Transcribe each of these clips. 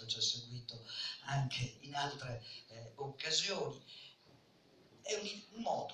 ci ha seguito anche in altre occasioni. È un modo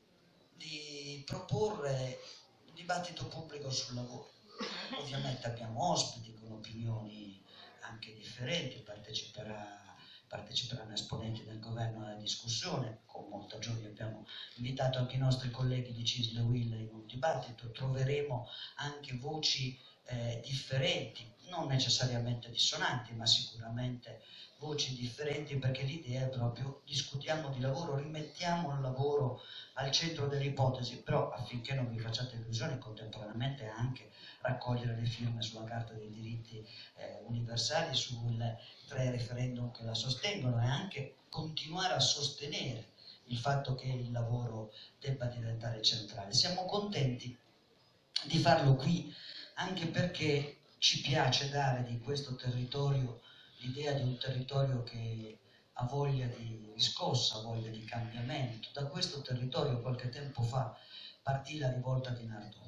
di proporre un dibattito pubblico sul lavoro. Ovviamente abbiamo ospiti con opinioni anche differenti, parteciperanno esponenti del governo alla discussione, con molta gioia abbiamo invitato anche i nostri colleghi di CISL e UIL in un dibattito, troveremo anche voci differenti, non necessariamente dissonanti, ma sicuramente voci differenti, perché l'idea è proprio discutiamo di lavoro, rimettiamo il lavoro al centro delle ipotesi, però affinché non vi facciate illusioni, contemporaneamente anche raccogliere le firme sulla Carta dei diritti universali, sulle 3 referendum che la sostengono, e anche continuare a sostenere il fatto che il lavoro debba diventare centrale. Siamo contenti di farlo qui, anche perché ci piace dare di questo territorio l'idea di un territorio che ha voglia di riscossa, ha voglia di cambiamento. Da questo territorio qualche tempo fa partì la rivolta di Nardò.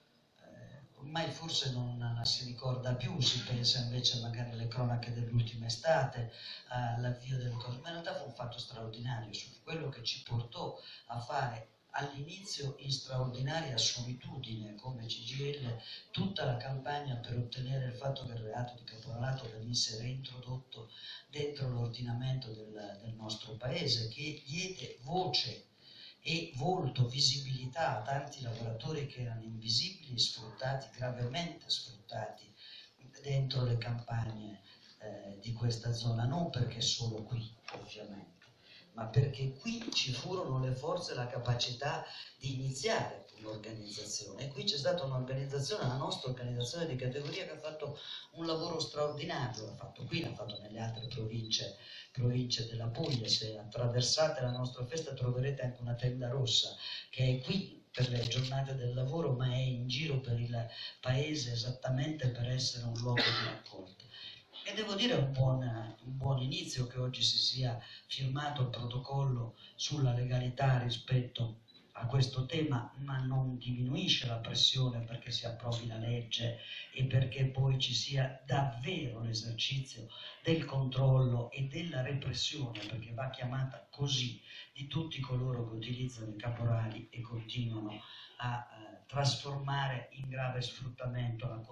Ormai forse non si ricorda più, si pensa invece magari alle cronache dell'ultima estate, all'avvio delle cose, ma in realtà fu un fatto straordinario, su quello che ci portò a fare all'inizio in straordinaria solitudine come CGIL tutta la campagna per ottenere il fatto che il reato di caporalato venisse reintrodotto dentro l'ordinamento del nostro paese, che diede voce e volto, visibilità a tanti lavoratori che erano invisibili, sfruttati, gravemente sfruttati dentro le campagne di questa zona, non perché solo qui ovviamente, ma perché qui ci furono le forze e la capacità di iniziare un'organizzazione, e qui c'è stata un'organizzazione, la nostra organizzazione di categoria, che ha fatto un lavoro straordinario, l'ha fatto qui, l'ha fatto nelle altre province della Puglia. Se attraversate la nostra festa troverete anche una tenda rossa che è qui per le giornate del lavoro, ma è in giro per il paese esattamente per essere un luogo di raccolta. E devo dire un buon inizio che oggi si sia firmato il protocollo sulla legalità rispetto a questo tema, ma non diminuisce la pressione perché si approvi la legge e perché poi ci sia davvero l'esercizio del controllo e della repressione, perché va chiamata così, di tutti coloro che utilizzano i caporali e continuano a trasformare in grave sfruttamento la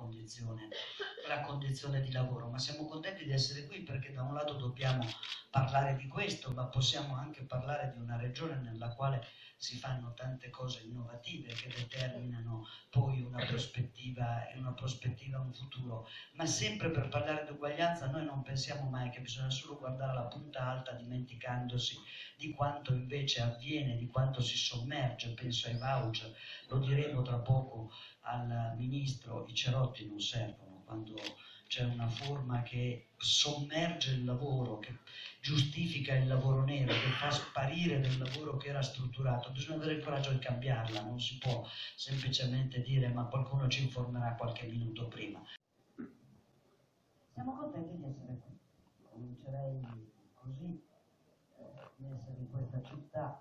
condizione di lavoro. Ma siamo contenti di essere qui perché da un lato dobbiamo parlare di questo, ma possiamo anche parlare di una regione nella quale si fanno tante cose innovative che determinano poi una prospettiva, un futuro. Ma sempre per parlare di uguaglianza noi non pensiamo mai che bisogna solo guardare la punta alta dimenticandosi di quanto invece avviene, di quanto si sommerge. Penso ai voucher, lo diremo tra poco al ministro, i cerotti non servono quando c'è una forma che sommerge il lavoro, che giustifica il lavoro nero, che fa sparire del lavoro che era strutturato. Bisogna avere il coraggio di cambiarla, non si può semplicemente dire ma qualcuno ci informerà qualche minuto prima. Siamo contenti di essere qui, comincerei così, di essere in questa città,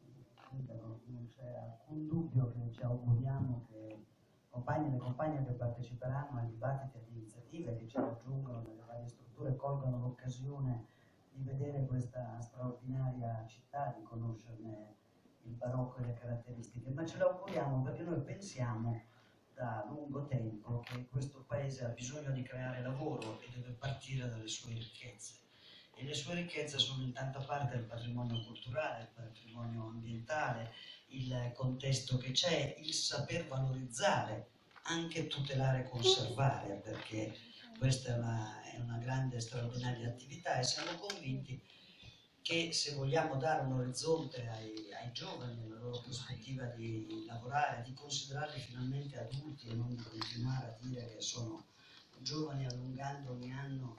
non c'è alcun dubbio che ci auguriamo che compagni e le compagne che parteciperanno ai dibattiti e alle iniziative che ci raggiungono nelle varie strutture colgano l'occasione di vedere questa straordinaria città, di conoscerne il barocco e le caratteristiche, ma ce lo auguriamo perché noi pensiamo da lungo tempo che questo paese ha bisogno di creare lavoro e deve partire dalle sue ricchezze. E le sue ricchezze sono in tanta parte il patrimonio culturale, il patrimonio ambientale, il contesto che c'è, il saper valorizzare, anche tutelare e conservare, perché questa è una grande e straordinaria attività, e siamo convinti che se vogliamo dare un orizzonte ai giovani, alla loro prospettiva di lavorare, di considerarli finalmente adulti e non di continuare a dire che sono giovani allungando ogni anno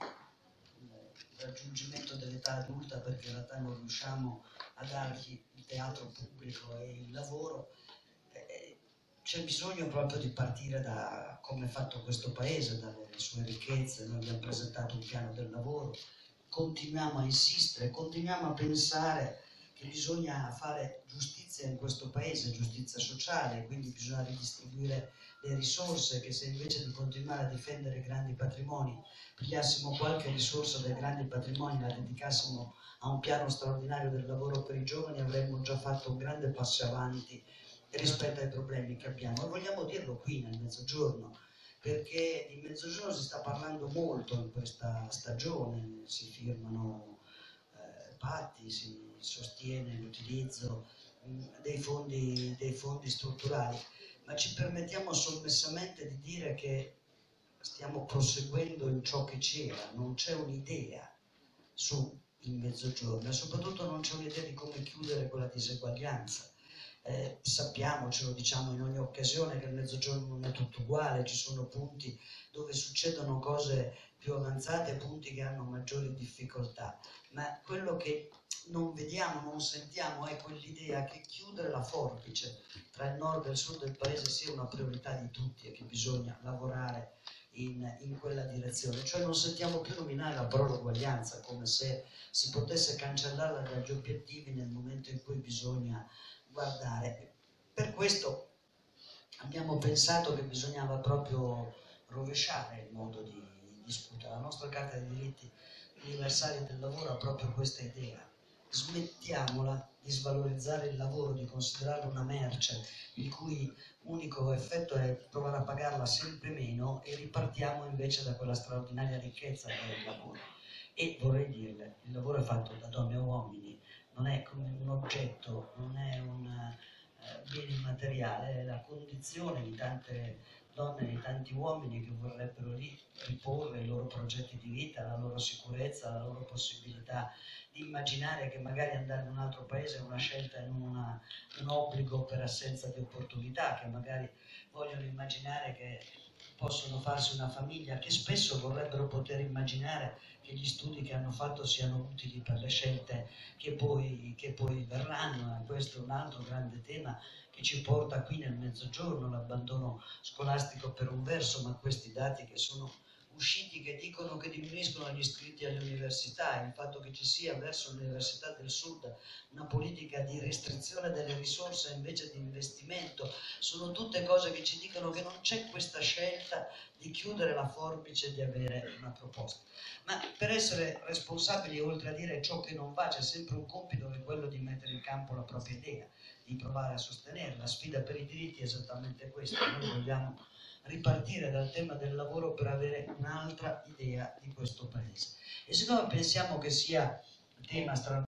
il raggiungimento dell'età adulta, perché in realtà non riusciamo a dargli il teatro pubblico e il lavoro, c'è bisogno proprio di partire da come è fatto questo paese, dalle sue ricchezze. Noi abbiamo presentato un piano del lavoro, continuiamo a insistere, continuiamo a pensare che bisogna fare giustizia in questo paese, giustizia sociale, quindi bisogna ridistribuire le risorse, che se invece di continuare a difendere i grandi patrimoni pigliassimo qualche risorsa dai grandi patrimoni e la dedicassimo a un piano straordinario del lavoro per i giovani, avremmo già fatto un grande passo avanti rispetto ai problemi che abbiamo. E vogliamo dirlo qui nel Mezzogiorno, perché di Mezzogiorno si sta parlando molto in questa stagione, si firmano patti, si sostiene l'utilizzo dei fondi strutturali, ma ci permettiamo sommessamente di dire che stiamo proseguendo in ciò che c'era, non c'è un'idea sul Mezzogiorno e soprattutto non c'è un'idea di come chiudere quella diseguaglianza. Sappiamo, ce lo diciamo in ogni occasione, che il Mezzogiorno non è tutto uguale, ci sono punti dove succedono cose più avanzate e punti che hanno maggiori difficoltà, ma quello che non vediamo, non sentiamo è quell'idea che chiudere la forbice tra il nord e il sud del paese sia una priorità di tutti e che bisogna lavorare in quella direzione. Cioè non sentiamo più nominare la parola uguaglianza, come se si potesse cancellarla dagli obiettivi nel momento in cui bisogna guardare. Per questo abbiamo pensato che bisognava proprio rovesciare il modo di discutere. La nostra Carta dei diritti universali del lavoro ha proprio questa idea. Smettiamola di svalorizzare il lavoro, di considerarlo una merce il cui unico effetto è provare a pagarla sempre meno, e ripartiamo invece da quella straordinaria ricchezza che è il lavoro. E vorrei dirle, il lavoro è fatto da donne e uomini, non è come un oggetto, non è un bene immateriale, è la condizione di tante donne e di tanti uomini che vorrebbero riporre i loro progetti di vita, la loro sicurezza, la loro possibilità di immaginare che magari andare in un altro paese è una scelta e non un obbligo per assenza di opportunità, che magari vogliono immaginare che possono farsi una famiglia, che spesso vorrebbero poter immaginare che gli studi che hanno fatto siano utili per le scelte che poi verranno. Questo è un altro grande tema che ci porta qui nel Mezzogiorno, l'abbandono scolastico per un verso, ma questi dati che sono usciti che dicono che diminuiscono gli iscritti alle università, il fatto che ci sia verso l'Università del Sud una politica di restrizione delle risorse invece di investimento, sono tutte cose che ci dicono che non c'è questa scelta di chiudere la forbice e di avere una proposta. Ma per essere responsabili, oltre a dire ciò che non va, c'è sempre un compito che è quello di mettere in campo la propria idea, di provare a sostenere. La sfida per i diritti è esattamente questa. Noi vogliamo ripartire dal tema del lavoro per avere un'altra idea di questo paese. E siccome pensiamo che sia tema straordinario,